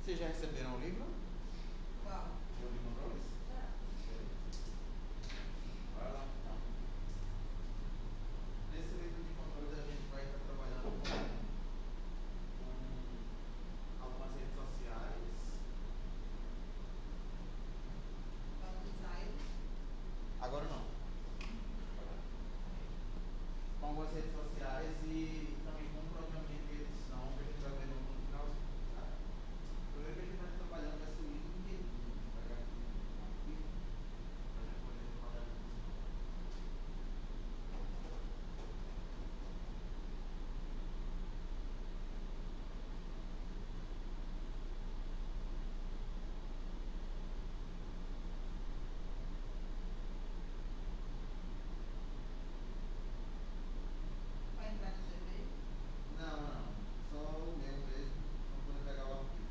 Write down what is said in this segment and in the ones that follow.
Vocês já receberam o livro? Qual? O livro Rose? Já. Vai lá, então. Nesse livro de controles a gente vai estar trabalhando com algumas redes sociais. Vamos no ensaio. Agora não. Com algumas redes sociais e também com um programinha de edição que a gente vai ver no final. Tá? Primeiro que a gente vai estar trabalhando vai ser o LinkedIn. Vou pegar aqui para a gente poder trabalhar com isso. Vai entrar no GV. Não. Só o meu mesmo. Não vou poder pegar o arquivo.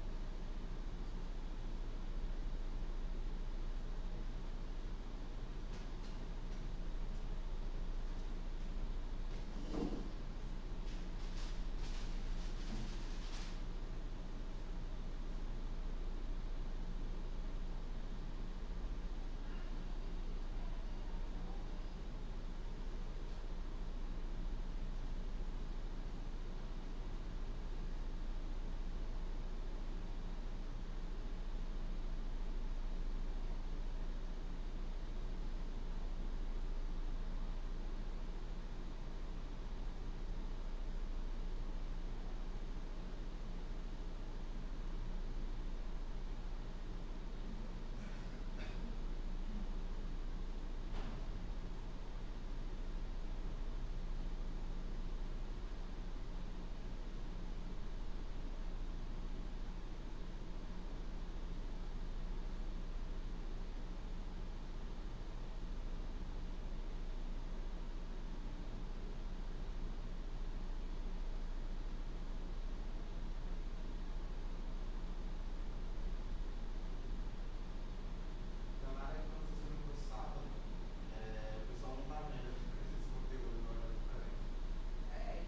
Então, na área que nós fizemos no sábado, o pessoal não está vendo esse conteúdo agora diferente. É.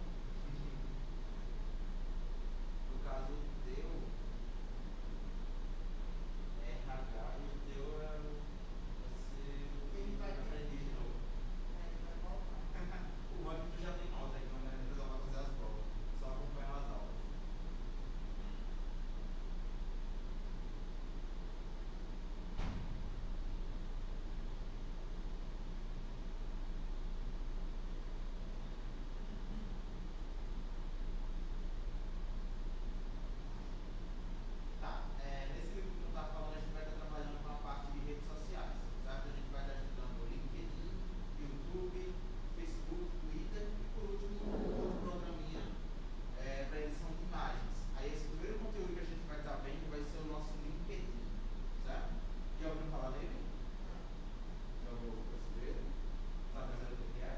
No caso, o teu é RH e o teu é você Ele vai aprender de novo. Aí vai voltar. O bom é que tu já tem nota, então né? Não precisa fazer as provas, só acompanhar as aulas. Tá, nesse livro que eu estava falando, a gente vai estar trabalhando com a parte de redes sociais, certo? A gente vai estar estudando o LinkedIn, YouTube, Facebook, Twitter e, por último, um outro programinha para edição de imagens. Aí, esse primeiro conteúdo que a gente vai estar vendo vai ser o nosso LinkedIn, certo? Já ouviram falar nele? Já ouviu brasileiro? Sabe dizer o que é?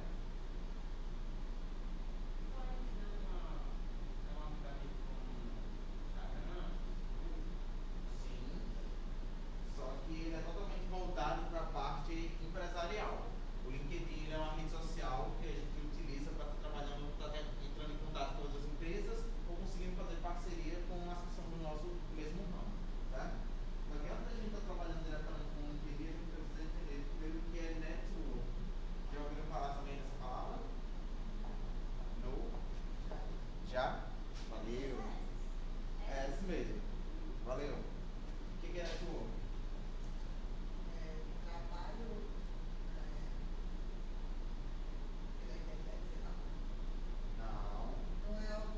É um aplicativo com Instagram. Sim, só que ele é totalmente voltado para a parte empresarial. O LinkedIn é uma rede social que a gente utiliza para estar trabalhando, para estar entrando em contato com outras empresas ou conseguindo fazer parceria com as que são do nosso mesmo ramo, tá? Só que antes da gente estar trabalhando diretamente com o LinkedIn, a gente precisa entender primeiro o que é network. Já ouviram falar também dessa palavra? No? Já? Valeu. É isso mesmo. Valeu. O que é network? Trabalho pela internet, sei lá. Não. Não é algo.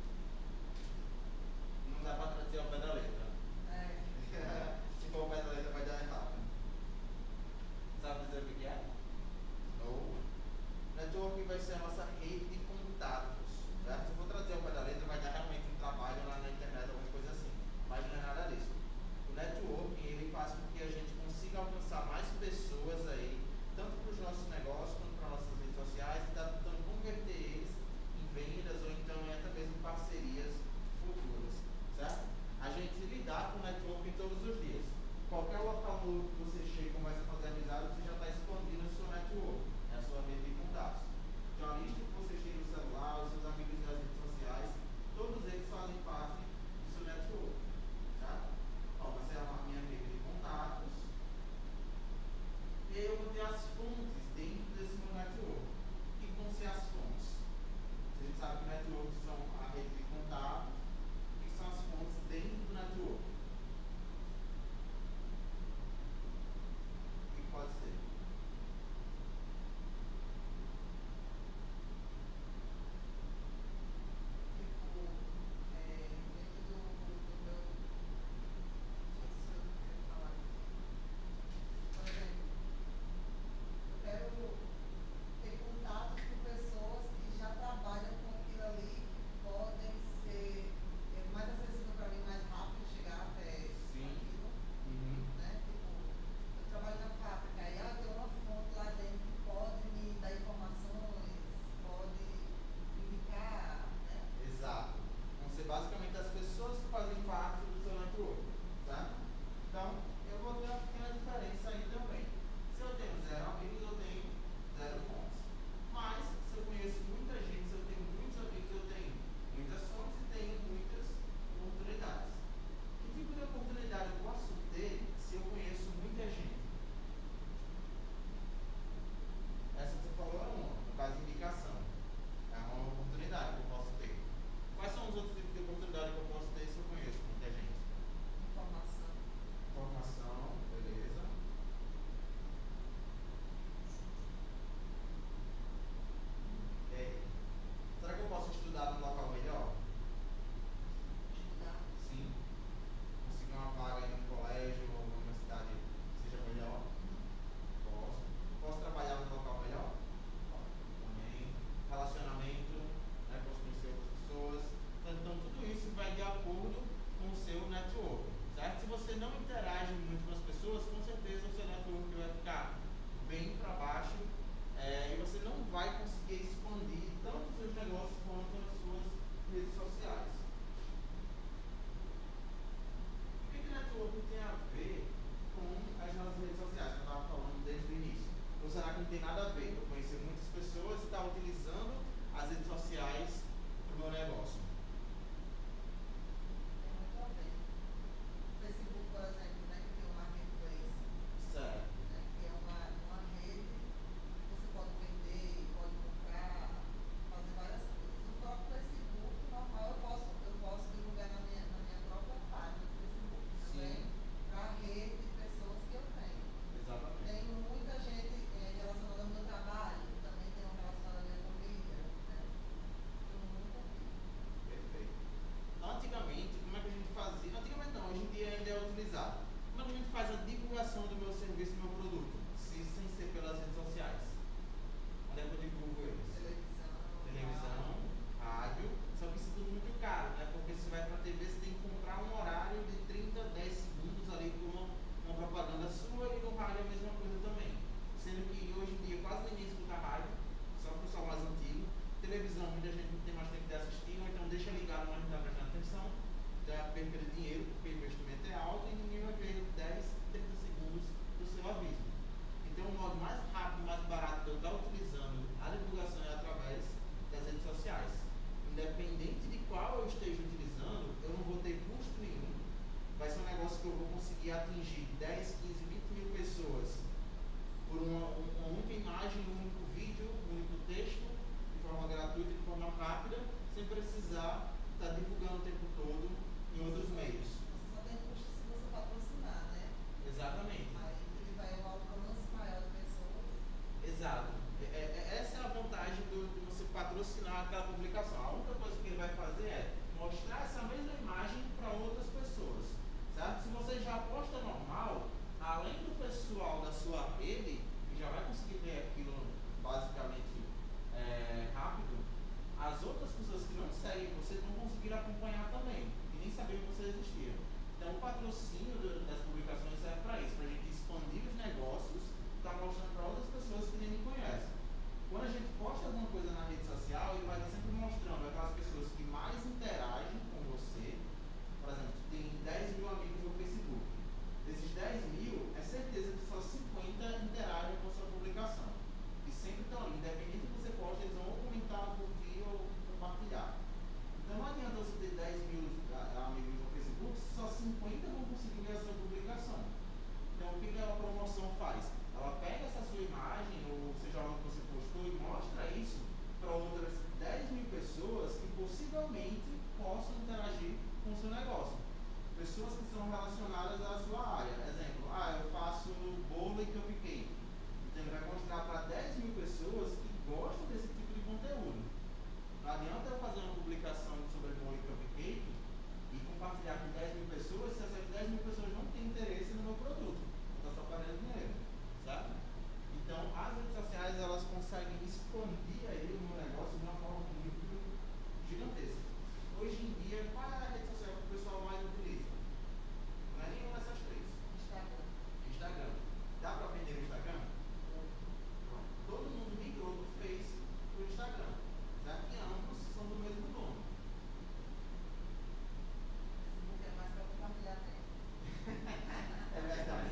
Não dá para traduzir ao pé da letra. É. Se for ao pé da letra vai dar errado. Sabe dizer o que é? Ou network vai ser a nossa rede de contatos, certo? Se eu for traduzir ao pé da letra, tem nada a ver. Eu conheci muitas pessoas que estavam utilizando as redes sociais para o meu negócio. Tem muito a ver. O Facebook, por exemplo, né, que tem o Marketplace, Certo. né, que é uma rede que você pode vender, pode comprar, fazer várias coisas. O próprio Facebook, normal, eu posso divulgar na minha própria página do Facebook também, para a rede de pessoas que eu tenho. Exatamente. Tenho muita gente relacionada ao meu trabalho, também tenho relacionada à minha família, né? Tenho muita gente. Perfeito. Antigamente, como é que a gente fazia? Antigamente não, hoje em dia ainda é utilizado. Como é que a gente faz a divulgação do meu serviço, do meu produto? Sem ser pelas redes sociais. Onde é que eu divulgo eles? Televisão, rádio, só que isso é tudo muito caro, né? Porque se você vai para a TV, você tem que comprar um horário de 30, 10 segundos ali com uma propaganda sua, e no rádio é a mesma coisa também. Sendo que hoje em dia quase ninguém escuta rádio, só o pessoal mais antigo. Televisão, muita gente não tem mais tempo de assistir, ou então deixa ligado, mas não está prestando atenção. Então é a perda de dinheiro, porque o investimento é alto e ninguém vai ver 10, 30 segundos do seu aviso. Então o modo mais rápido, mais barato de eu estar utilizando a divulgação é através das redes sociais. Independente de qual eu esteja utilizando, eu não vou ter custo nenhum. Vai ser um negócio que eu vou conseguir atingir 10, 15, 20 mil pessoas por uma única imagem, um único vídeo, um único texto, de forma gratuita, de forma rápida, sem precisar estar divulgando o tempo todo em outros meios. Você só tem custo se você patrocinar, né? Exatamente. Aí ele vai ao alcance maior de pessoas. Exato. Essa é a vantagem de você patrocinar aquela publicação. A única coisa que ele vai fazer é mostrar essa mesma imagem para outras pessoas. Certo? Se você já posta normal, além do pessoal da sua rede, que já vai conseguir ver aquilo basicamente rápido, as outras pessoas que não seguem você vão conseguir acompanhar também e nem saber que você existia. Então o patrocínio das publicações serve para isso, para a gente expandir os negócios, estar mostrando para outras pessoas que nem me conhecem. Quando a gente posta alguma coisa na rede social, ele vai estar sempre mostrando aquelas pessoas que mais interagem com você. Por exemplo, tu tem 10 mil amigos no Facebook. Desses 10 mil, é certeza que só 50 interagem com a sua publicação. E sempre estão ali, independente do que você posta, eles vão ou comentar, curtir ou compartilhar. Então não adianta você ter 10 mil amigos no Facebook, só 50 vão conseguir ver a sua publicação. Então o que a promoção faz? Ela pega essa sua imagem, ou seja, algo que você postou, e mostra isso para outras 10 mil pessoas que possivelmente possam interagir com o seu negócio. Pessoas que são relacionadas à sua área. Exemplo, eu faço bolo e cupcake. Então ele vai mostrar para 10 mil pessoas que gostam desse tipo de conteúdo. Não adianta eu fazer uma publicação sobre bolo e cupcake e compartilhar com 10 mil pessoas se essas 10 mil pessoas não têm interesse no meu produto. Está só perdendo dinheiro, certo? Então as redes sociais elas conseguem expandir aí o meu negócio de uma forma muito gigantesca. Hoje em dia, qual é a rede social que o pessoal mais utiliza? Não é nenhuma dessas três. Instagram. Instagram. Dá para vender no Instagram? Pronto. Todo mundo migrou do Face para o Instagram. Já que ambos são do mesmo dono. Facebook é mais para compartilhar tempo. É verdade.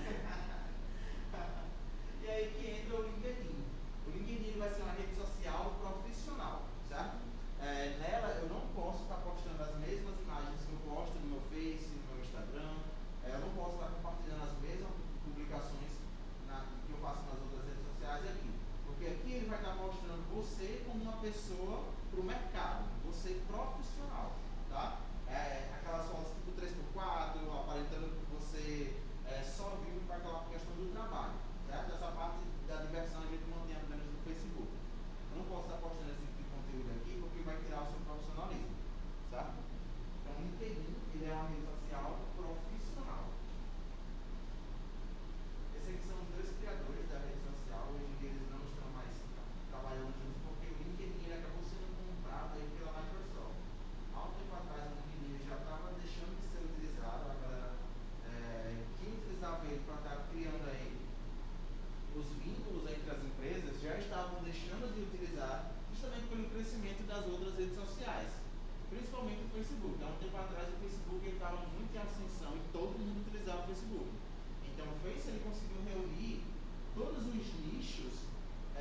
E aí que entra o LinkedIn. O LinkedIn vai ser uma rede social profissional, certo? Nela eu não posso estar postando as mesmas imagens que eu posto no meu Face, no meu Instagram. Eu não posso estar compartilhando as mesmas publicações que eu faço nas outras redes sociais aqui. Porque aqui ele vai estar mostrando você como uma pessoa para o mercado, você profissional, tá? Aquelas fotos tipo 3x4, aparentando que você só vive para aquela questão do trabalho, certo? Essa parte da diversão a gente mantém apenas no Facebook. Eu não posso estar postando esse tipo de conteúdo aqui porque vai tirar o seu profissionalismo, certo? Então o LinkedIn ele é uma rede social profissional. Esses aqui são os dois criadores da rede social. Hoje em dia eles não estão mais trabalhando juntos porque o LinkedIn ele acabou sendo comprado aí pela Microsoft. Há um tempo atrás o LinkedIn já estava deixando de ser utilizado. A galera que utilizava ele para estar criando aí os vínculos entre as empresas já estavam deixando de utilizar justamente pelo crescimento das outras redes sociais, principalmente o Facebook. Há um tempo atrás o Facebook estava muito em ascensão e todo mundo utilizava o Facebook. Então o Face ele conseguiu reunir todos os nichos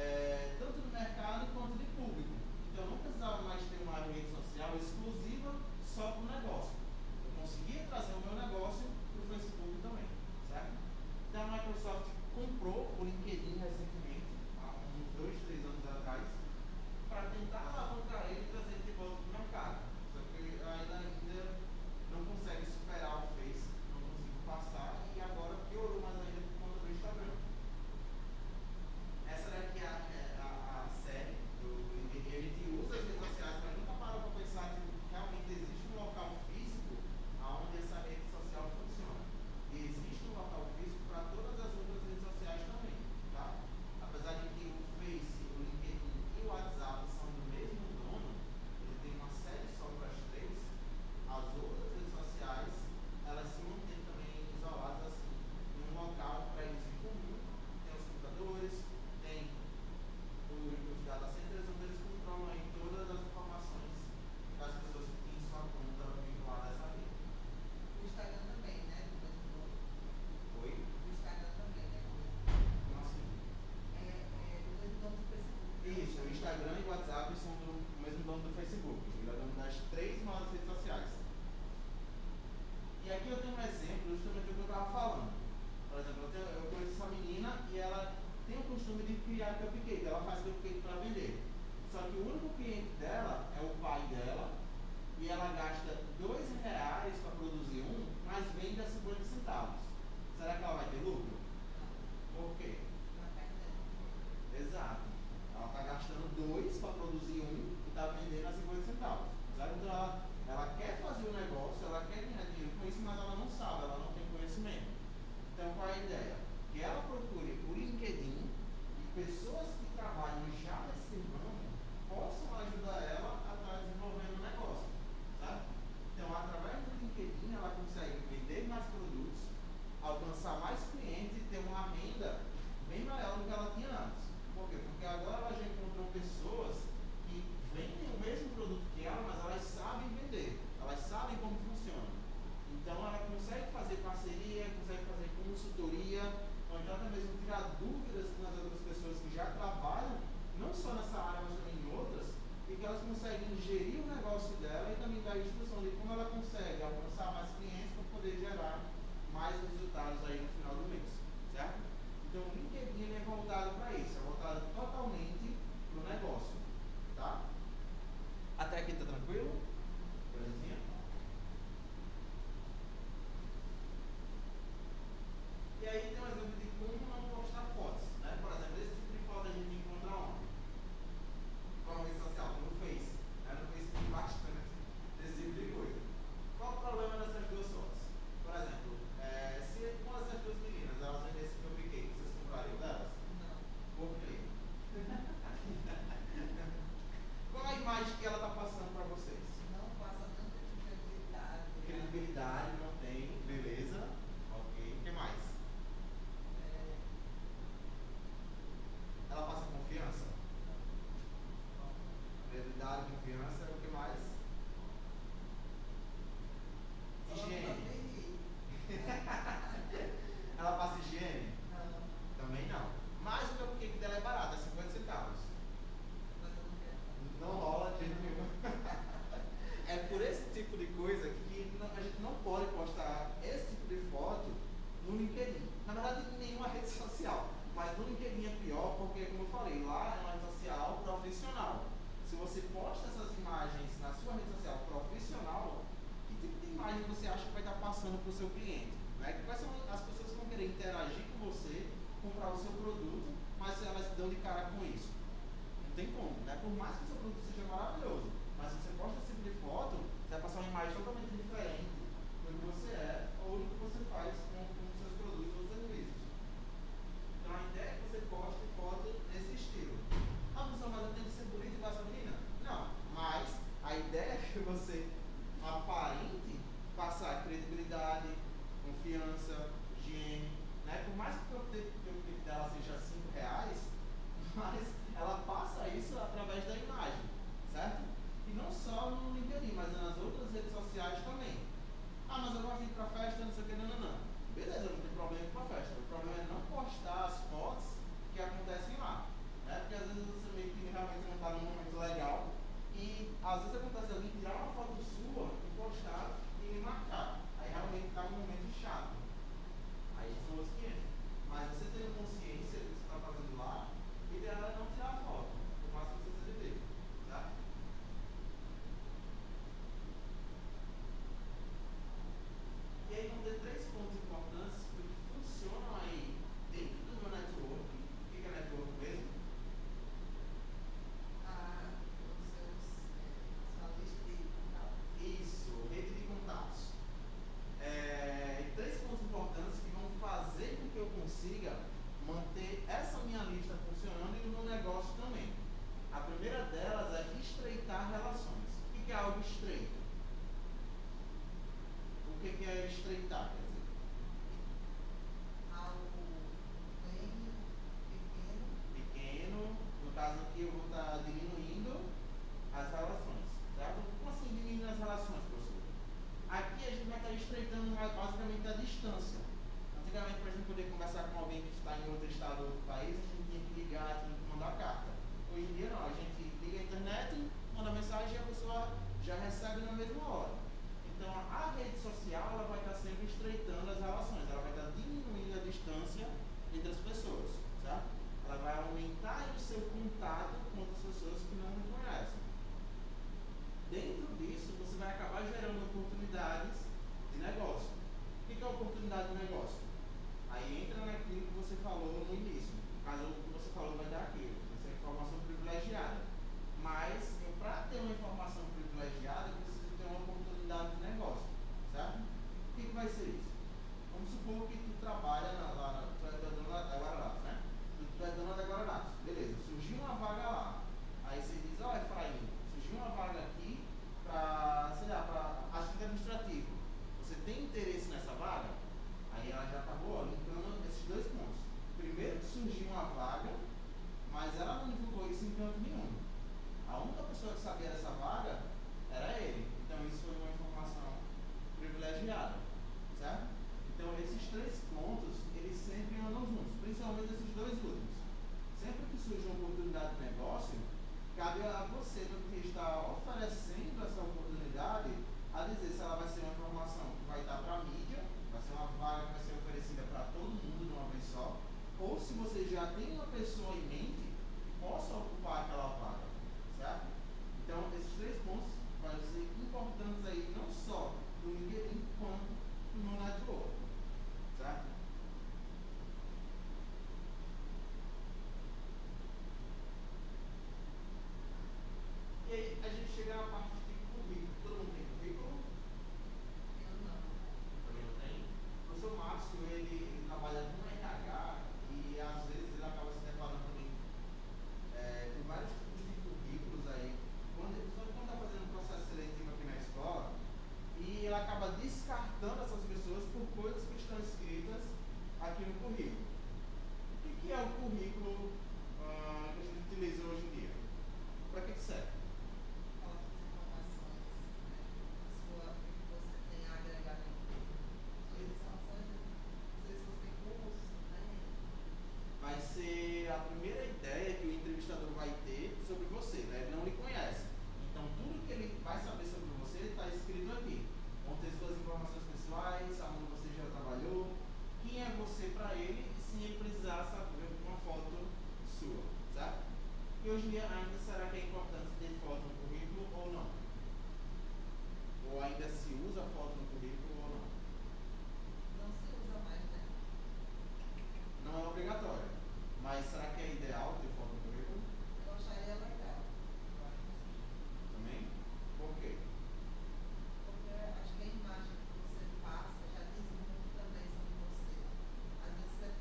costume de criar cupcake, ela faz cupcake para vender. Só que o único cliente dela é o pai dela e ela gasta R$ 2 para produzir um, mas vende a 50 centavos. Será que ela vai ter lucro? Por quê? Exato. Ela está gastando 2 para produzir um e está vendendo a 50 centavos. Sabe? Então ela quer fazer o negócio, ela quer ganhar dinheiro com isso, mas ela não sabe, ela não tem conhecimento. Então qual é a ideia? Que ela procure por LinkedIn e pessoas que trabalham já nesse ramo possam ajudar ela a estar desenvolvendo o negócio. Sabe? Então através do LinkedIn ela consegue vender mais produtos, alcançar mais clientes e ter uma renda bem maior do que ela tinha antes. Por quê? Porque agora ela já encontrou pessoas que vendem o mesmo produto que ela, mas elas sabem vender, elas sabem como funciona. Então ela consegue fazer parceria, consegue fazer consultoria, ou então até mesmo tirar dúvidas com as outras pessoas que já trabalham, não só nessa área, mas também em outras, e que elas conseguem gerir o negócio dela e também dar instrução de como ela consegue alcançar mais clientes para poder gerar mais resultados aí no final do mês, certo? Então o LinkedIn é voltado para isso, é voltado totalmente para o negócio, tá? Até aqui tá tranquilo? Belezinha? E aí tem um exemplo de como não postar fotos, né? Por exemplo, esse tipo de foto a gente encontra onde? Qual rede social? No Face, né? No Face tem bastante desse tipo de coisa. Qual o problema dessas duas fotos? Por exemplo, se uma dessas duas meninas elas vendessem cupcake, vocês comprariam delas? Não. Por quê? Qual a imagem que ela está passando para vocês? Não passa tanta credibilidade. Credibilidade não tem, beleza? Ok. O que mais? Ela passa confiança? Credibilidade, confiança, o que mais? Higiene. Ela passa higiene? Não. Também não. Mas o cupcake dela é barato, é 50 centavos. Mas eu não quero. Não rola de jeito nenhum. É por esse tipo de coisa que a gente não pode postar esse tipo de foto no LinkedIn. Na verdade, em nenhuma rede social. Mas no LinkedIn é pior porque, como eu falei, lá é uma rede social profissional. Se você posta essas imagens na sua rede social profissional, que tipo de imagem você acha que vai estar passando para o seu cliente? Né? Quais são as pessoas que vão querer interagir com você, comprar o seu produto, mas se elas se dão de cara com isso? Não tem como, né? Por mais que o seu produto seja maravilhoso, mas se você posta esse tipo de foto, você vai passar uma imagem totalmente diferente do que você é ou do que você faz com os seus produtos ou serviços. Então a ideia é que você poste foto desse estilo. Ah, pessoal, mas eu tenho que ser bonito igual essa menina? Não, mas a ideia é que você aparente passar credibilidade, confiança, higiene, né? Por mais que o produto dela seja R$ 5, mas ela passa isso através da imagem, certo? E não só no LinkedIn, mas nas outras redes sociais também. Ah, mas eu gosto de ir para festa, não sei o que, não. Beleza, não tem problema ir para festa. O problema é não postar as fotos que acontecem lá, né? Porque às vezes você meio que realmente não está num momento legal e às vezes acontece alguém tirar uma foto sua e postar e me marcar. Aí realmente está um momento chato. Aí são os 500. Mas você tendo consciência do que você está fazendo lá, o ideal é não tirar foto, por mais que você seja dele, tá? E aí vão ter 3 pontos importantes que funcionam aí dentro do meu network. O que é network mesmo? Sua lista de contatos. Isso, rede de contatos. E 3 pontos importantes que vão fazer com que eu consiga manter essa minha lista funcionando e o meu negócio também. A primeira delas é estreitar relações. O que é algo estreito? O que é estreitar? Quer dizer, Algo bem pequeno, no caso aqui eu vou estar diminuindo as relações, certo? Como assim diminuindo as relações, professor? Aqui a gente vai estar estreitando basicamente a distância. Antigamente, para a gente poder conversar com alguém que está em outro estado ou outro país, a gente tinha que ligar, tinha que mandar carta. Hoje em dia não, a gente liga a internet, manda mensagem e a pessoa já recebe na mesma hora. Então a rede social ela vai estar sempre estreitando as relações, ela vai estar diminuindo a distância entre as pessoas, certo? Ela vai já tem uma pessoa em mente que possa ocupar aquela vaga, certo? Então, esses 3 pontos vão ser importantes aí, não só no LinkedIn, quanto no network, certo? E aí, a gente chega na parte de currículo. Todo mundo tem currículo? Eu não. Também não tem? O professor Márcio, ele trabalha com RH e às vezes ele acaba se deparando também com vários tipos de currículos aí, só quando está fazendo um processo seletivo aqui na escola, e ele acaba descartando essas pessoas por coisas que estão escritas aqui no currículo. O que é o currículo que a gente utiliza hoje em dia? Para que serve? Coloca as informações, né? O que você tem a agregar no currículo. Suas informações, às vezes você tem cursos, né? Vai ser a primeira ideia que o entrevistador vai ter sobre você, né? Ele não lhe conhece. Então, tudo que ele vai saber sobre você está escrito aqui. Vão ter suas informações pessoais, aonde você já trabalhou, quem é você para ele, sem ele precisar saber uma foto sua, certo? E hoje em dia, ainda será que é importante ter foto no currículo ou não? Ou ainda se usa foto no currículo ou não? Não se usa mais, né? Não é obrigatório. Mas será que é ideal ter foto no currículo? Eu acharia legal. Eu acho que sim. Também? Por quê? Porque acho que a imagem que você passa já diz muito também sobre você. Às vezes você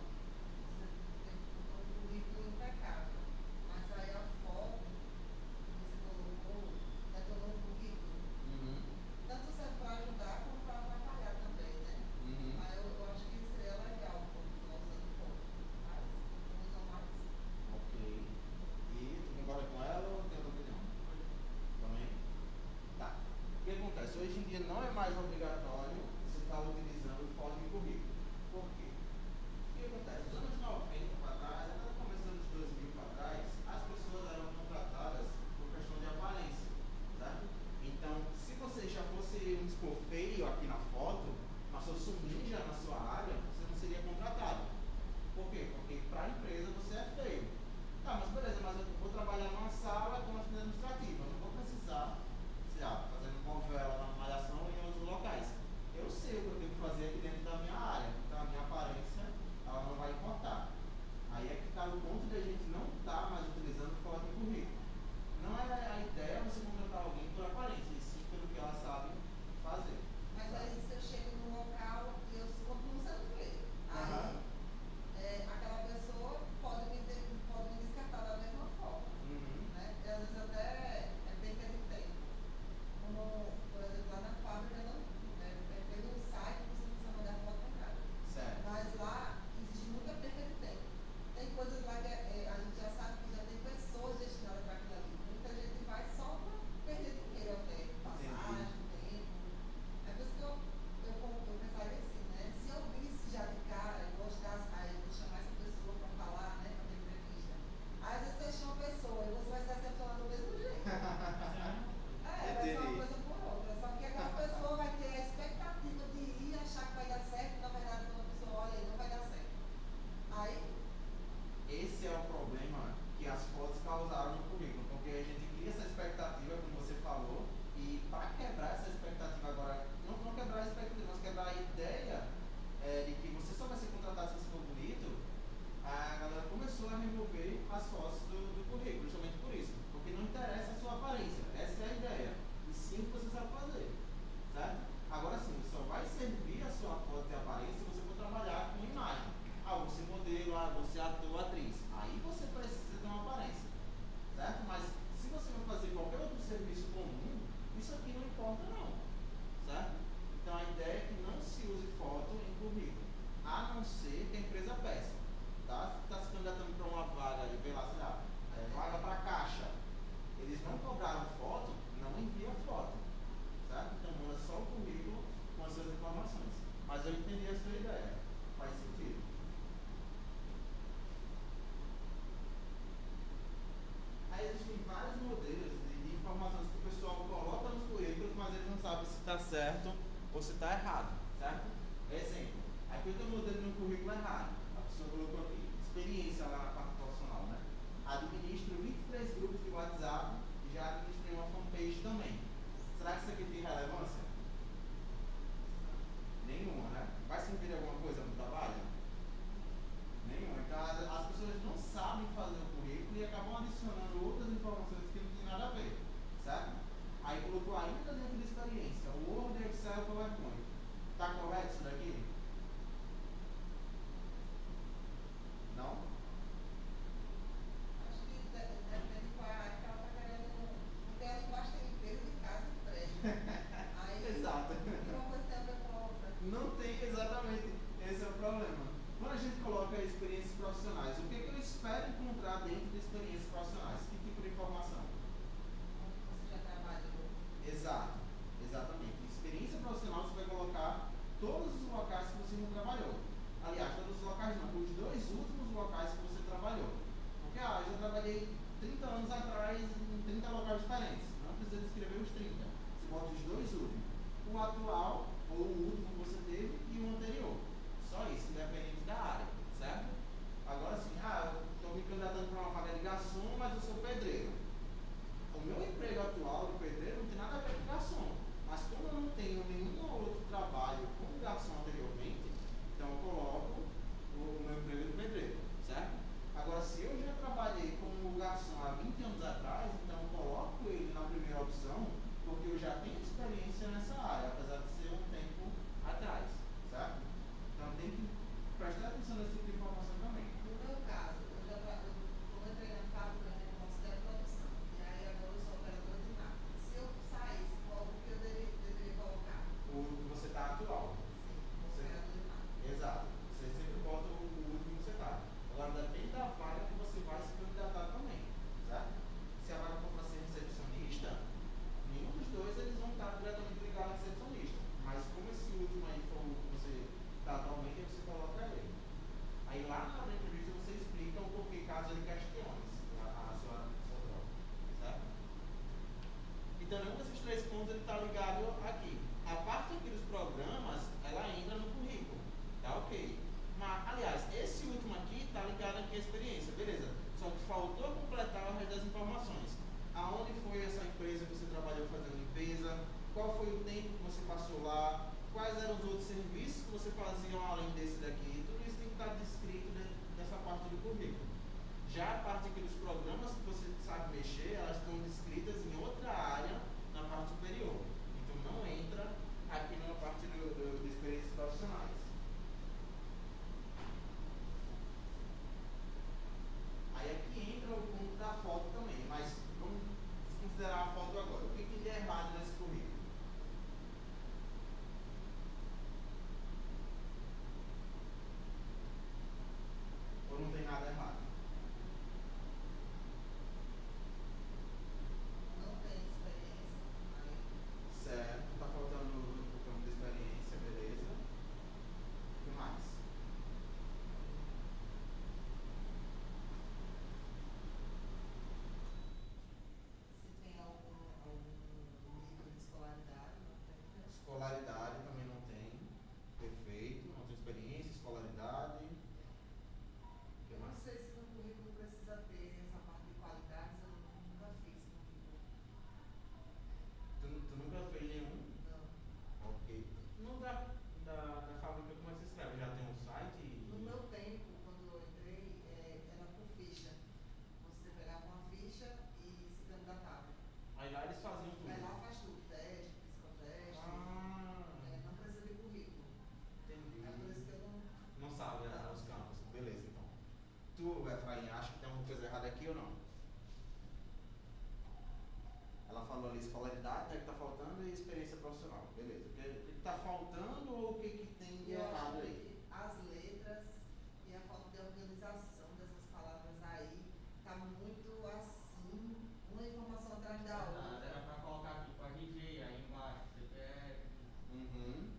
tem um currículo impecável, mas aí a foto que você colocou detornou o currículo. Uhum. Tanto serve para ajudar como para atrapalhar também, né? Uhum. Aí eu acho que seria legal continuar usando foto, mas não usam mais. Ok. E tu concorda com ela ou tem outra opinião? Também? Tá. O que acontece? Hoje em dia não é mais obrigatório você estar utilizando foto em currículo. Por quê? O que acontece? Nos anos 90 para trás, até no começo dos anos 2000 para trás, as pessoas eram contratadas por questão de aparência, certo? Então, se você já fosse um dispor feio aqui na foto, mas fosse um ninja na sua área, você não seria contratado. Por quê? Porque para a empresa você é feio. Tá, mas beleza, mas eu vou trabalhar numa sala como assistente administrativa, eu não vou precisar, sei lá, fazendo novela na malhação ou em outros locais. Eu sei o que eu tenho que fazer aqui dentro da minha área, então a minha aparência, ela não vai importar. Aí é que está o ponto de a gente não estar mais utilizando foto em currículo. Não é a ideia você contratar alguém por aparência, e sim pelo que ela sabe fazer. Mas aí você chega num local e eu continuo sendo feio. Aham. Aí aquela pessoa pode me descartar da mesma forma. Uhum. Né? E às vezes até é bem que ele tem. Como, por exemplo, lá na fábrica, não, pelo site você não precisa mandar foto nem nada. Certo. Mas lá existe muita perda de tempo. Tem coisas lá que a gente já sabe que já tem pessoas destinadas para aquilo ali. Muita gente vai só para perder dinheiro até, passagem, tempo. É por isso que eu pensaria assim, né? Se eu visse já de cara, eu gostasse, aí eu vou chamar essa pessoa para falar, né? Para ter entrevista. Aí às vezes você chama uma pessoa e você vai se decepcionar do mesmo jeito. Vai ser uma coisa por outra. Só que aquela pessoa vai ter a expectativa de ir achar que vai dar certo, e na verdade quando a pessoa olha e não vai dar certo. Aí, Esse é o problema que as fotos causaram no currículo, porque a gente cria essa expectativa, como você falou, e para quebrar essa expectativa agora, não quebrar a expectativa, mas quebrar a ideia de que você só vai ser contratado se você for bonito, a galera começou a remover as fotos do currículo, justamente por isso, porque não interessa a sua aparência, essa é a ideia, e sim o que você sabe fazer, certo? Agora sim, só vai servir a sua foto de aparência se você for trabalhar com imagem. Ah, você modelo, você ator, atriz. Aí você precisa ter uma aparência, certo? Mas se você vai fazer qualquer outro serviço comum, isso aqui não importa não, certo? Então a ideia é que não se use foto em currículo, a não ser que a empresa peça, tá? Se está se candidatando para uma vaga e vê lá, sei lá, vaga para caixa, eles não cobraram foto, não envia foto, certo? Então manda só o currículo com as suas informações. Mas eu entendi a sua ideia, faz sentido. Aí existem vários modelos de informações que o pessoal coloca nos currículos, mas eles não sabem se está certo ou se está errado, certo? Exemplo, aqui eu tenho um modelo no currículo errado. A pessoa colocou aqui, experiência Então, nenhum desses três pontos ele está ligado aqui. A parte aqui dos programas, ela entra no currículo, tá ok. Mas, aliás, esse último aqui está ligado aqui à experiência, beleza. Só que faltou completar o resto das informações. Aonde foi essa empresa que você trabalhou fazendo limpeza? Qual foi o tempo que você passou lá? Quais eram os outros serviços que você fazia além desse daqui? Tudo isso tem que estar descrito nessa parte do currículo. Já a parte aqui dos programas que você sabe mexer, elas estão descritas em outra área na parte superior. Então não entra aqui na parte de experiências profissionais. Aí aqui entra o ponto da foto também, mas vamos considerar a foto agora. O que tem de errado nesse currículo? Ou não tem nada errado? Não tem experiência, aí Certo, está faltando o campo de experiência, beleza. O que mais? se tem algum nível de escolaridade, não tem. Escolaridade também não tem. Perfeito, não tem experiência, escolaridade. O que Eu não mais? sei se no currículo precisa ter essa parte de qualidades, eu nunca fiz no currículo. Tu nunca fez nenhum? Não. Ok. No da fábrica, como é que se escreve? Já tem um site? No meu tempo, quando eu entrei, era por ficha. Você pegava uma ficha e se candidatava. Aí lá eles faziam tudo. Aí lá faz tudo, teste, psicoteste, Ah, não precisa de currículo. entendi. É por isso que eu não. Não sabe os campos. Beleza, então. Tu, Efraim, acha que tem alguma coisa errada aqui ou não? Ela falou ali escolaridade, né, que está faltando, e experiência profissional. Beleza. O que está faltando ou o que tem de Eu errado acho aí? que as letras e a falta de organização dessas palavras aí tá muito assim, uma informação atrás da outra. Era pra colocar tipo RG aí embaixo, CPF. Uhum.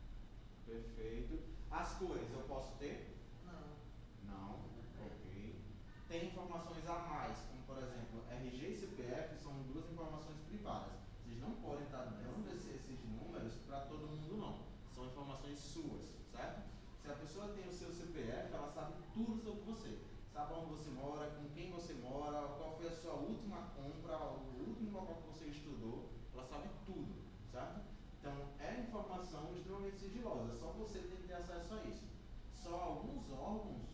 Perfeito. As cores eu posso ter? Não. Não. Ok. Tem informações a mais, como por exemplo, RG e CPF são duas informações privadas. Vocês não podem estar dando esses números para todo mundo, não. São informações suas, certo? Se a pessoa tem o seu CPF, ela sabe tudo sobre você. Sabe onde você mora, com quem você mora, qual foi a sua última compra, o último local que você estudou. Ela sabe tudo, certo? Então, é informação extremamente sigilosa. Só você tem que ter acesso a isso. Só alguns órgãos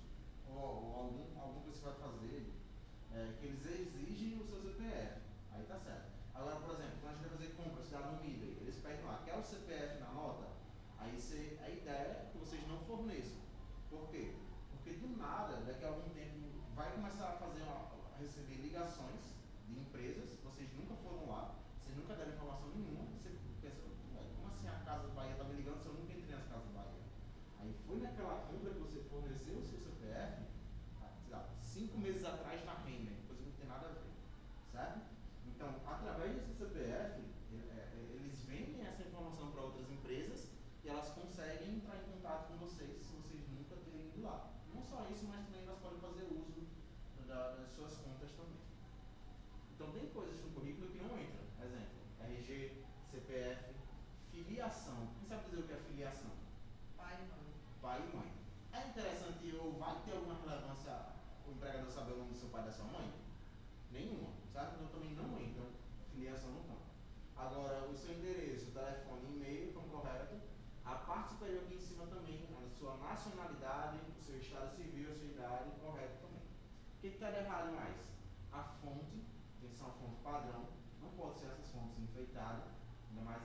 ou algum que você vai fazer, que eles exigem o seu CPF. Aí tá certo. Agora, por exemplo, quando a gente vai fazer compras lá no Midway, eles pedem lá, quer o CPF na nota? Aí a ideia é que vocês não forneçam. Por quê? Porque do nada, daqui a algum tempo, vai começar a receber ligações de empresas, vocês nunca foram lá, vocês nunca deram informação nenhuma, você pensa, como assim a Casa Bahia está me ligando se eu nunca entrei nas Casas Bahia? Aí foi naquela compra que você forneceu o seu CPF, sei lá, 5 meses atrás na Renner, coisa que não tem nada a ver, certo? Então, através desse CPF, eles vendem essa informação para outras empresas e elas conseguem entrar em contato com vocês se vocês nunca terem ido lá. Não só isso, mas também elas podem fazer uso das suas contas também. Então, tem coisas no currículo que não entram. Exemplo, RG, CPF, filiação. Quem sabe dizer o que é filiação? Pai e mãe. Pai e mãe. É interessante ou vai ter alguma relevância o empregador saber o nome do seu pai e da sua mãe? Nenhuma, certo? Então também não entra filiação no campo. Agora, o seu endereço, telefone e e-mail estão corretos. A parte superior aqui em cima também, a sua nacionalidade, o seu estado civil, a sua idade, correto também. O que está errado mais? A fonte, tem que ser uma fonte padrão, não pode ser essas fontes enfeitadas, ainda mais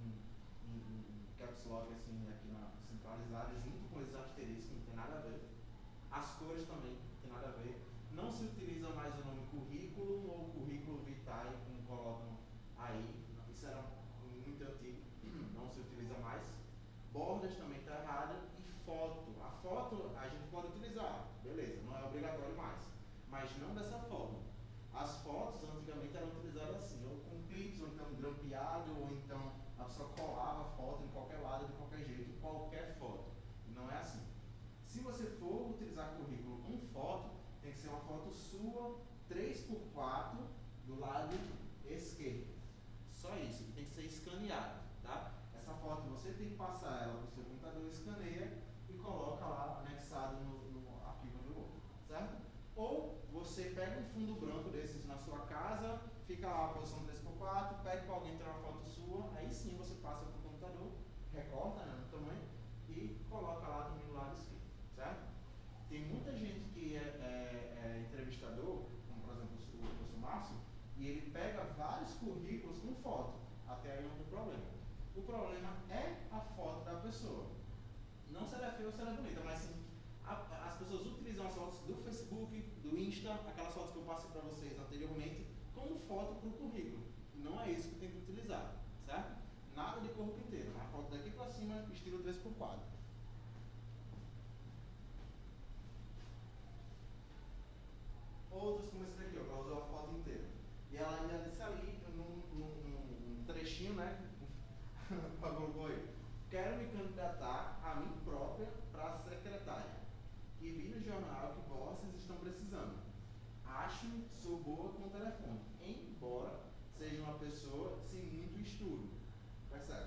em caps lock assim, aqui centralizado, junto com esses asteriscos, não tem nada a ver. As cores também, não tem nada a ver. Não se utiliza mais o nome currículo ou currículo vitae, como colocam aí. Isso era muito antigo, não se utiliza mais. Bordas também está errado. E foto. A foto a gente pode utilizar, beleza, não é obrigatório mais. Mas não dessa forma. As fotos antigamente eram utilizadas assim, ou com clips, ou então grampeado, ou então a pessoa colava a foto em qualquer lado, de qualquer jeito, qualquer foto. E não é assim. Se você for utilizar currículo com foto, tem que ser uma foto sua 3x4 do lado esquerdo. Só passa ela para o seu computador, escaneia e coloca lá anexado no arquivo do Word, certo? Ou você pega um fundo branco desses na sua casa, fica lá a posição 3x4, pede para alguém tirar uma foto sua, aí sim você passa para o computador, recorta, né, no tamanho e coloca lá também do lado esquerdo, certo? Tem muita gente que é entrevistador, como por exemplo o professor Márcio, e ele pega vários currículos com foto. Até aí não tem problema. O problema é a foto da pessoa. Não se ela é feia ou se ela é bonita, mas sim, as pessoas utilizam as fotos do Facebook, do Insta, aquelas fotos que eu passei para vocês anteriormente, como foto para o currículo. Não é isso que tem que utilizar, certo? Nada de corpo inteiro. A foto daqui para cima, estilo 3x4. Outros como esse daqui, ó, que ela usou a foto inteira. E ela ainda disse ali, num trechinho, né? Colocou aí. Quero me candidatar a mim própria para secretária. E vi no jornal que vocês estão precisando. Acho que sou boa com o telefone, embora seja uma pessoa sem muito estudo. Percebe?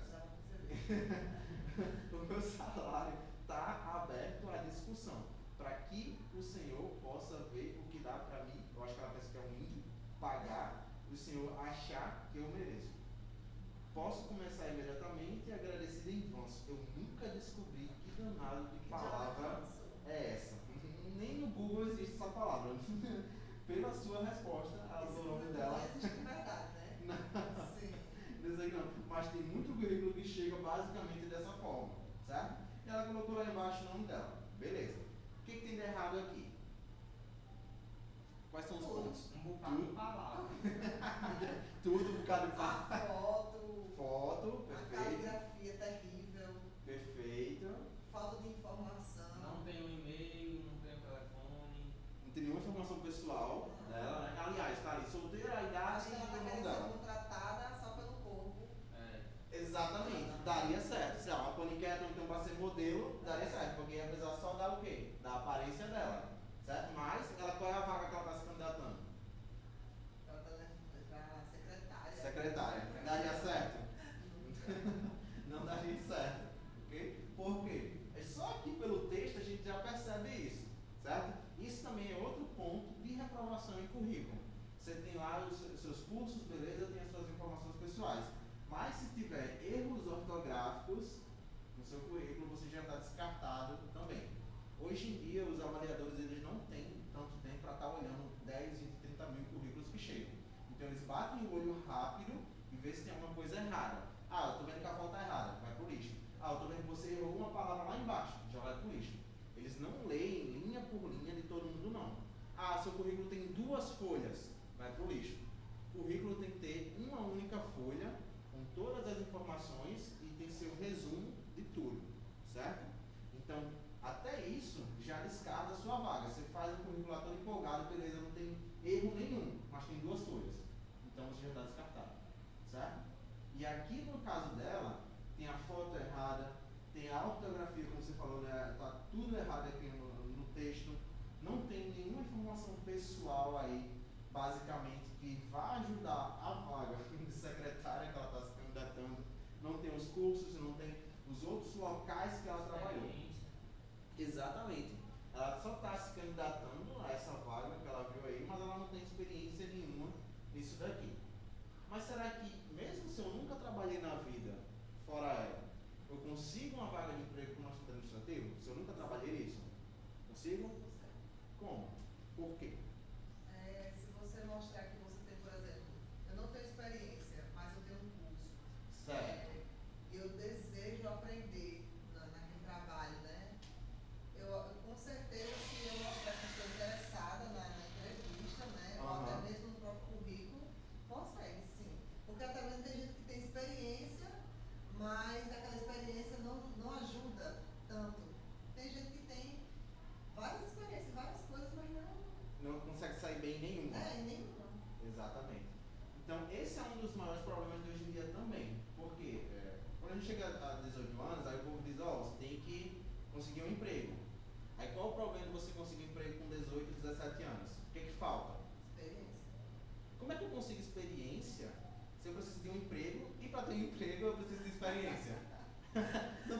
O meu salário está aberto à discussão, para que o Senhor possa ver o que dá para mim, eu acho que ela pensa que é um índio, pagar, e o Senhor achar que eu mereço. Posso começar imediatamente agradecido em vãos. Eu nunca descobri que danado de palavra é essa. Nem no Google existe essa palavra. Pela sua resposta, o nome dela. Não existe de verdade, né? Não. Sim. Não. Mas tem muito currículo que chega basicamente dessa forma, certo? E ela colocou lá embaixo o nome dela. Beleza. O que tem de errado aqui? Quais são os pontos? Um bocado de palavra. Tudo, um bocado de A palavra. foto, Perfeito. a caligrafia terrível, Perfeito. falta de informação. Não tem o e-mail, não tem o telefone. Não tem nenhuma informação pessoal dela, né? Aliás, tá ali, solteira, a idade Acho que e ela o está nome querendo ser dela. contratada só pelo corpo. Exatamente, daria certo. Se ela é uma paniquete ou então para ser modelo, daria certo, porque ia precisar só dar o quê? Da aparência dela, certo? Mas qual é a vaga que ela está se candidatando? Para secretária. Secretária. Daria certo? Não daria certo, ok? Por quê? É só aqui pelo texto a gente já percebe isso, certo? Isso também é outro ponto de reprovação em currículo. Você tem lá os seus cursos, beleza, tem as suas informações pessoais. Mas se tiver erros ortográficos no seu currículo, você já está descartado também. Hoje em dia, os avaliadores eles não têm tanto tempo para estar olhando 10, 20, 30 mil currículos que chegam. Então, eles batem o olho rápido e vê se tem alguma coisa errada. Ah, eu estou vendo que a foto está errada, vai para o lixo. Ah, eu estou vendo que você errou uma palavra lá embaixo, já vai para o lixo. Eles não leem linha por linha de todo mundo, não. Ah, seu currículo tem 2 folhas, vai para o lixo. O currículo tem que ter uma única folha, com todas as informações e tem seu resumo de tudo, certo? Então, até isso já descarta a sua vaga. Você faz o currículo lá todo empolgado, beleza, não tem erro nenhum, mas tem 2 folhas. Então você já está descartado, certo? E aqui no caso dela, tem a foto errada, tem a ortografia, como você falou, né? Está tudo errado aqui no texto. Não tem nenhuma informação pessoal aí, basicamente, que vai ajudar a vaga de secretária que ela está se candidatando. Não tem os cursos, não tem os outros locais que ela trabalhou. Exatamente. Ela só está se candidatando a essa vaga que ela viu aí, mas ela não tem experiência nenhuma nisso daqui. Mas será que, mesmo se eu nunca trabalhei na vida, fora ela, eu consigo uma vaga de emprego como assistente administrativo? Se eu nunca trabalhei nisso? Consigo? Como? Por quê? Se você mostrar que você tem, por exemplo, eu não tenho experiência, mas eu tenho um curso. Certo. Eu desejo aprender naquele trabalho, né? Eu, com certeza, se eu mostrar que estou interessada na entrevista, né? Ou até mesmo no próprio currículo, consegue, sim. Porque até mesmo tem gente que tem experiência, mas aquela experiência não ajuda tanto. Tem gente que tem várias experiências, várias coisas, mas não consegue sair bem em nenhuma. Nenhuma. Exatamente. Então, esse é um dos maiores problemas de hoje em dia também. Porque quando a gente chega a 18 anos, aí o povo diz, você tem que conseguir um emprego. Aí qual o problema de você conseguir um emprego com 18, 17 anos? O que falta? Experiência. Como é que eu consigo experiência se eu preciso de um emprego e para ter um emprego eu preciso de experiência? Não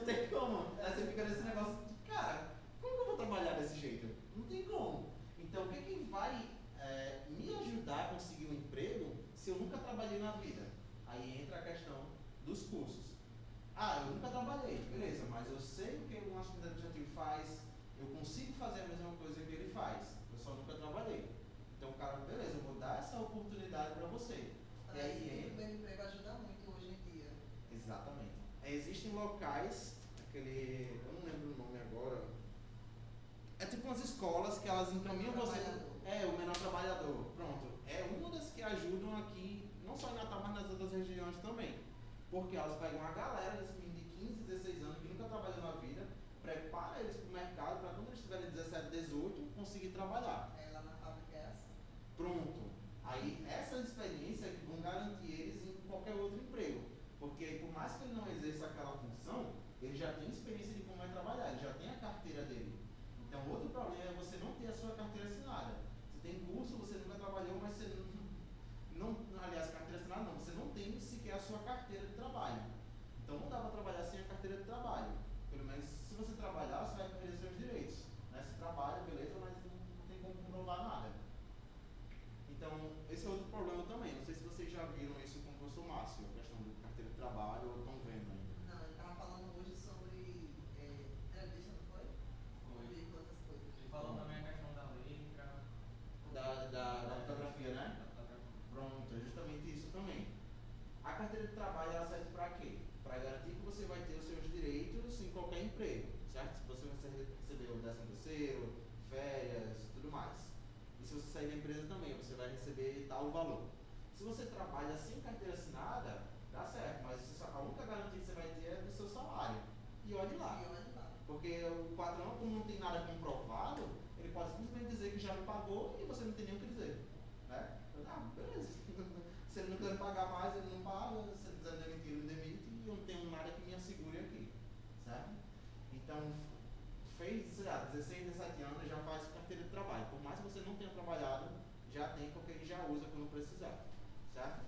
na vida? Aí entra a questão dos cursos. Ah, eu nunca trabalhei, beleza, mas eu sei o que o nosso administrativo faz, eu consigo fazer a mesma coisa que ele faz, eu só nunca trabalhei. Então, cara, beleza, eu vou dar essa oportunidade para você. E aí O entra. primeiro emprego ajuda muito hoje em dia. Exatamente. Existem locais, eu não lembro o nome agora, é tipo umas escolas que elas encaminham você. O menor trabalhador. Pronto. É uma das que ajudam aqui, não só em Natal, mas nas outras regiões também. Porque elas pegam uma galera desse menino de 15, 16 anos que nunca trabalhou na vida, prepara eles para o mercado para quando eles tiverem 17, 18, conseguir trabalhar. Lá na fábrica é assim. Pronto. Aí essas experiências que vão garantir eles em qualquer outro emprego. Porque por mais que ele não exerça aquela função, ele já tem experiência de como é trabalhar, ele já tem a carteira dele. Então outro problema é você não ter a sua carteira assinada. Você tem curso, você nunca trabalhou, mas você aliás, carteira assinada não, você não tem sequer a sua carteira de trabalho. Então não dá para trabalhar sem a carteira de trabalho. Pelo menos se você trabalhar, você vai perder seus direitos. Né? Se trabalha, beleza, mas não tem como comprovar nada. Então, esse é outro problema também. Não sei se vocês já viram isso com o professor Márcio, a questão do carteira de trabalho, ou estão vendo ainda. Não, ele estava falando hoje sobre entrevista, não foi? Foi. E outras coisas. Ele falou também a questão da letra. Da fotografia, né? Da fotografia. Pronto, é justamente isso também. A carteira de trabalho ela serve para quê? Para garantir que você vai ter os seus direitos em qualquer emprego, certo? Se você receber o 13º, férias, tudo mais. E se você sair da empresa também, você vai receber tal valor. Se você trabalha sem carteira assinada, dá certo, mas a única garantia que você vai ter é do seu salário. E olhe lá. Porque o patrão, como não tem nada comprovado, ele pode simplesmente dizer que já me pagou e você não tem nem o que dizer. Né? Beleza. Se ele não quiser pagar mais, ele não paga. Se ele quiser demitir, ele demite. E eu não tenho nada que me assegure aqui. Certo? Então, fez, sei lá, 16, 17 anos, já faz carteira de trabalho. Por mais que você não tenha trabalhado, já tem, porque ele já usa quando precisar. Certo?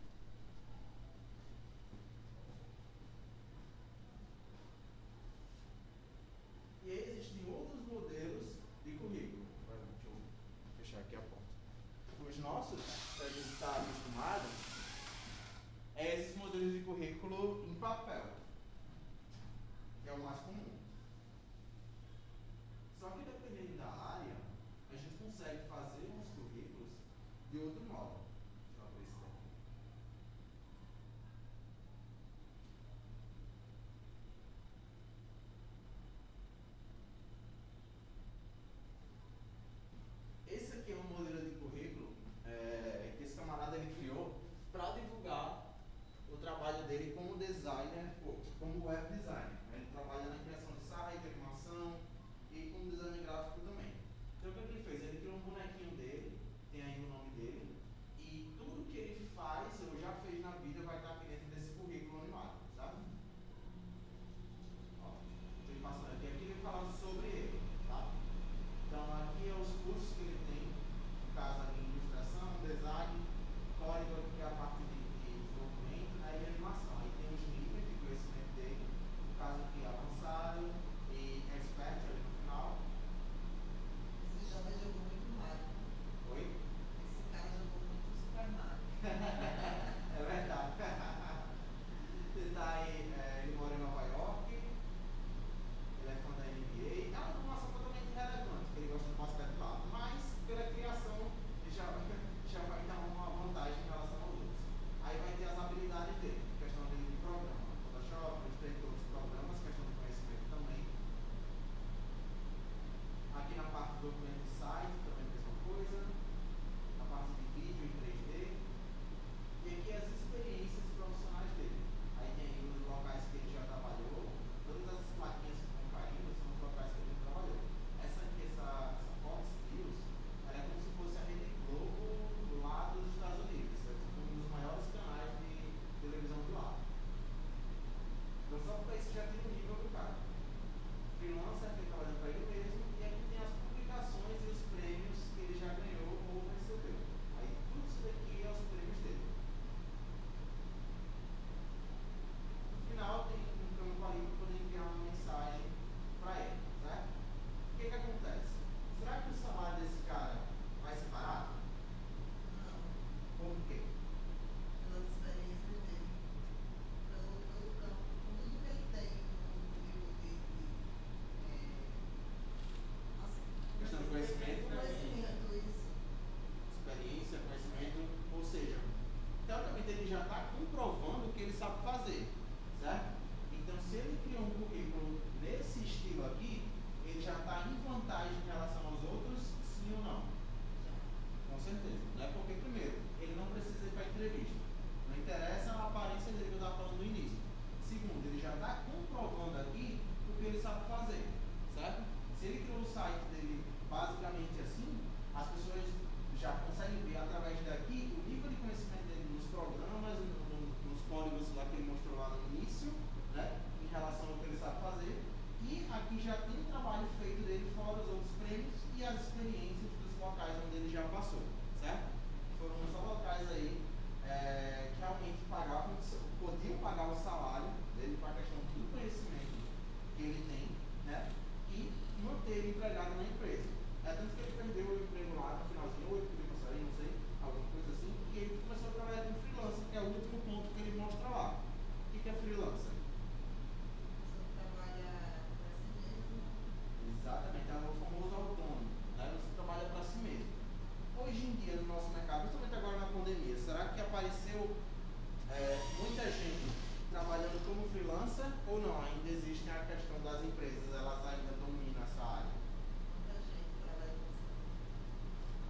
E aí existem outros modelos de currículo. Deixa eu fechar aqui a porta. Os nossos, que a gente está acostumado, é esses modelos de currículo em papel, que é o mais comum. Só que dependendo da área, a gente consegue fazer uns currículos de outro modo. Deixa eu abrir isso daqui. Esse aqui é um modelo de currículo que esse camarada ele criou para divulgar o trabalho dele como designer, como web designer. Ele trabalha na criação de site, animação e como design gráfico também. Então o que ele fez? Ele criou um bonequinho dele, tem aí o nome dele, e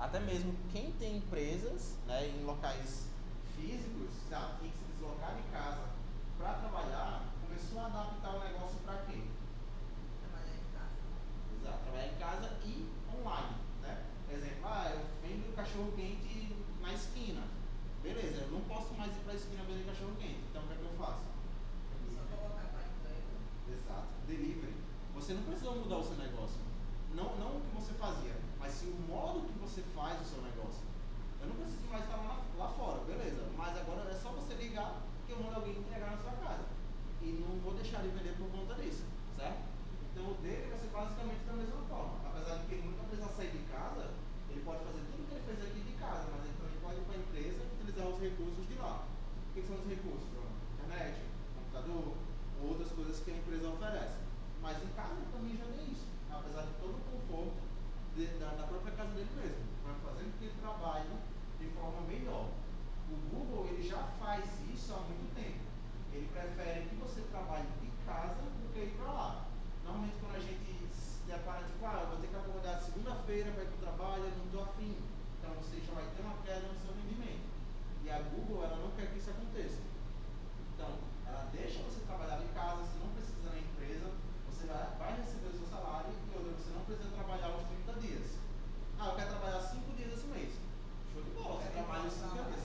Até mesmo quem tem empresas, né, em locais físicos, sabe, tem que se deslocar de casa para trabalhar, começou a adaptar o negócio para quê? Trabalhar em casa. Exato, trabalhar em casa e online, né? Por exemplo, eu vendo cachorro quente na esquina. Beleza, eu não posso mais ir para a esquina vender cachorro quente, então o que é que eu faço? Só colocar para entrega. Exato, delivery. Você não precisa mudar o seu negócio. Não o que você fazia, mas sim o modo que você faz o seu negócio. Eu não preciso mais estar lá fora, beleza, mas agora é só você ligar que eu mando alguém entregar na sua casa. E não vou deixar de vender por conta disso, certo? Então o dele vai ser basicamente da mesma forma. Apesar de que ele nunca precisa sair de casa, ele pode fazer tudo o que ele fez aqui de casa, mas ele também pode ir para a empresa e utilizar os recursos de lá. O que são os recursos? Internet, computador, ou outras coisas que a empresa oferece. Mas em casa ele também já tem isso, apesar de todo o conforto da própria casa dele mesmo, vai fazer com que ele trabalhe de forma melhor. O Google ele já faz isso há muito tempo. Ele prefere que você trabalhe de casa do que ir para lá. Normalmente quando a gente se depara, tipo, eu vou ter que acordar segunda-feira para ir para o trabalho, eu não estou afim. Então você já vai ter uma queda no seu rendimento. E a Google ela não quer que isso aconteça. Então, ela deixa você trabalhar de casa, você não precisa ir na empresa, você vai receber o seu salário e outra, você não precisa trabalhar os 30 dias. Eu quero trabalhar 5 dias esse mês. Show de bola, você trabalha os 5 dias.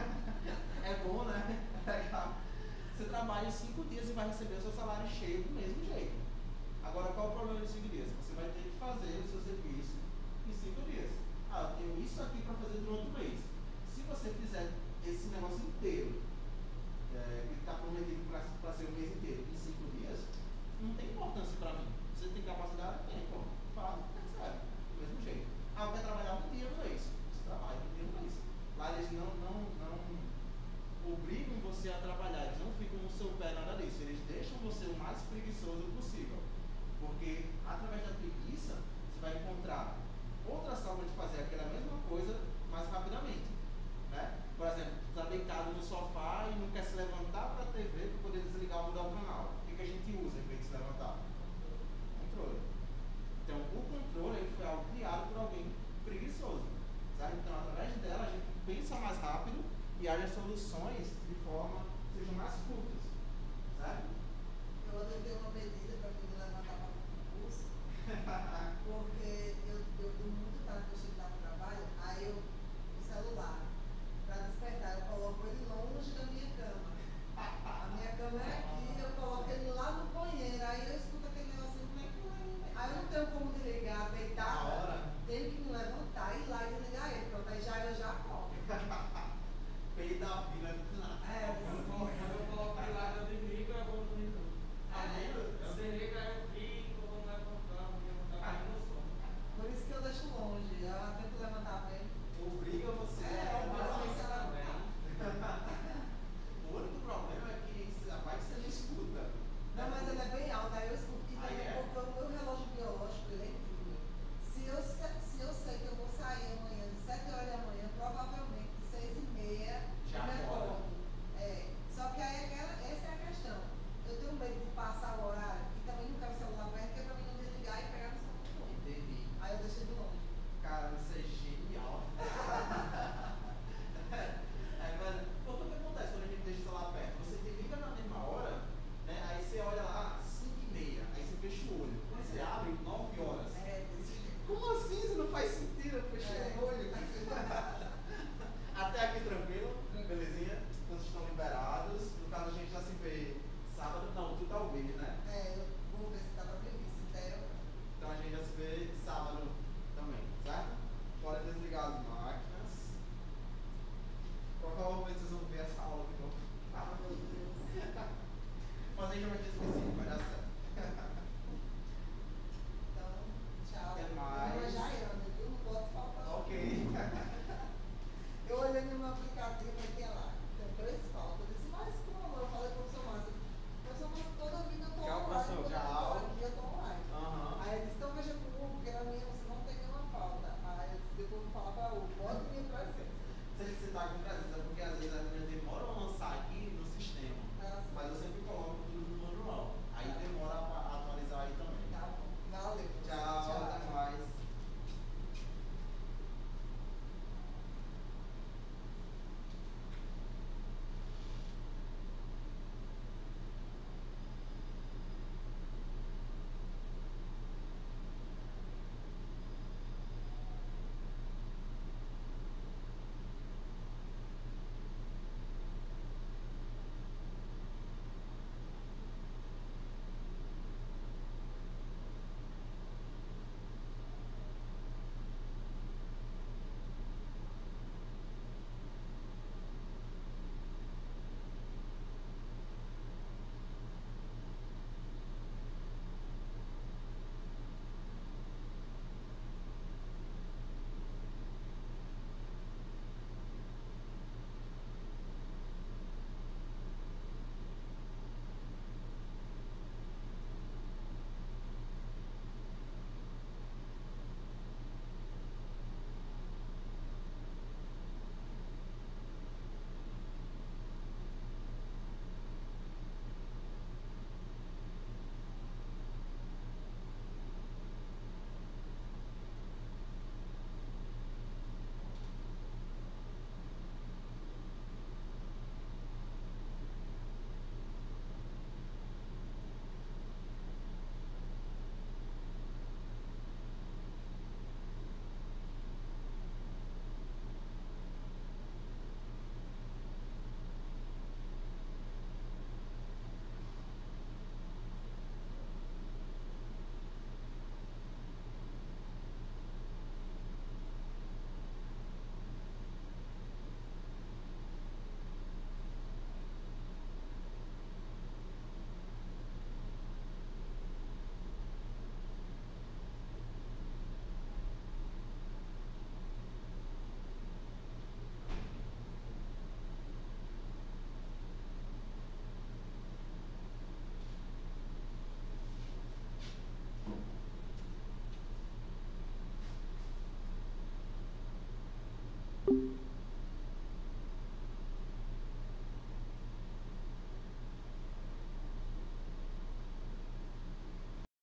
É bom, né? É legal. Você trabalha 5 dias e vai receber o seu salário cheio do mesmo jeito. Agora, qual é o problema dos 5 dias? Você vai ter que fazer o seu serviço em 5 dias. Eu tenho isso aqui para fazer durante o mês. Se você fizer esse negócio inteiro, que está prometido para ser o mês inteiro, em 5 dias, não tem importância para mim. Você tem capacidade? Tem, pô. Faz, recebe. Do mesmo jeito. Eu quero trabalhar um dia no mês. Você trabalha um dia no mês. Lá eles não obrigam você a trabalhar, eles não ficam no seu pé, nada disso. Eles deixam você o mais preguiçoso possível. Porque através da preguiça, você vai encontrar outras formas de fazer aquela mesma coisa mais rapidamente. Né? Por exemplo, você está deitado no sofá e não quer se levantar para a TV para poder desligar ou mudar o canal. O que a gente usa em vez de se levantar? Controle. Então, o controle ele foi algo criado por alguém preguiçoso. Sabe? Então, através dela, a gente pensa mais rápido e haja soluções de forma que sejam mais curtas. Sabe? Eu adotei uma medida para poder levantar para o concurso, porque